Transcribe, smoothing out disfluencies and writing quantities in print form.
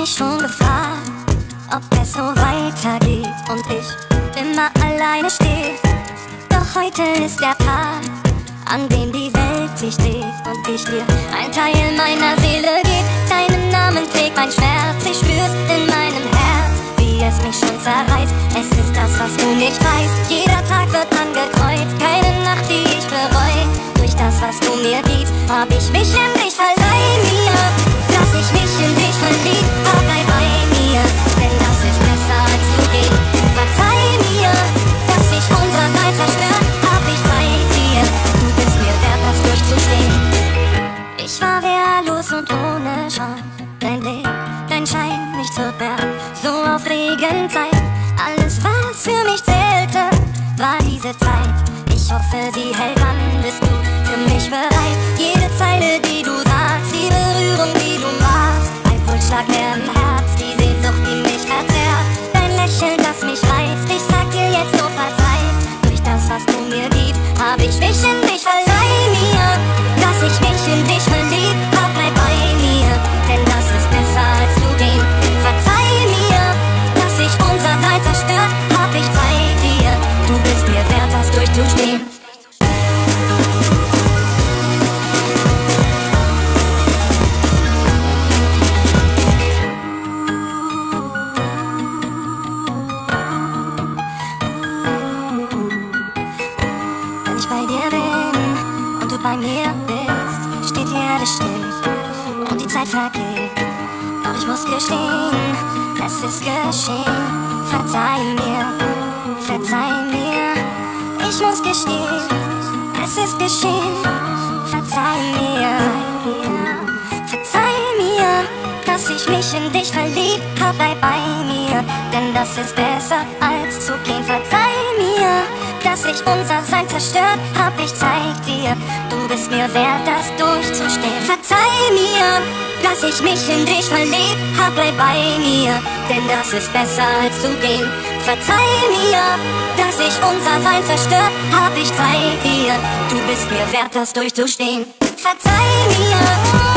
mich schon gefragt, ob es so weitergeht und ich immer alleine stehe. Doch heute ist der Tag, an dem die Welt sich dreht und ich dir ein Teil meiner Seele gebe. Deinen Namen trägt mein Schmerz, ich spür's in meinem Herz, wie es mich schon zerreißt. Es ist das, was du nicht weißt. Jeder Tag wird angekreuzt, keine Nacht, die ich bereue. Durch das, was du mir gibst, hab ich mich in dich verliebt. Verleih mir, dass ich mich in dich verliebt hab, bleib bei mir, denn das ist besser als zu gehen. Verzeih mir, dass ich unser Sein zerstört hab, ich zeig dir, du bist mir wert, das durchzustehen. Ich war wehrlos und ohne Scham, dein Blick, dein Schein, mich zog berg, so auf Regenzeit. Alles, was für mich zählte, war diese Zeit. Ich hoffe, sie hält an, bist du für mich bereit? Jede Zeile, die du sagst, die Berührung, die du machst, ein Pulsschlag mehr im Herz, die Sehnsucht, die mich verzerrt. Dein Lächeln, das mich reizt, ich sag dir jetzt nur verzeih. Durch das, was du mir gibst, hab ich mich in dich verliebt. Verleih mir, dass ich mich in dich verliebt hab, bleib bei mir, denn das ist besser als zu gehen. Verzeih mir, dass ich unser Sein zerstört hab, ich zeig dir, du bist mir wert, das durchzustehen. Wenn ich bei dir bin und du bei mir bist, steht die Erde still und die Zeit vergeht. Doch ich muss gestehen, es ist geschehen. Verzeih mir, ich muss gestehen, es ist geschehen. Verzeih mir, dass ich mich in dich verliebt hab, bleib bei mir, denn das ist besser als zu gehen. Verzeih mir, dass ich unser Sein zerstört hab, ich zeig dir, du bist mir wert, das durchzustehen. Verzeih mir, dass ich mich in dich verliebt hab, bleib bei mir, denn das ist besser als zu gehen. Verzeih mir, dass ich unser Sein zerstört hab, ich zeig dir, du bist mir wert, das durchzustehen. Verzeih mir.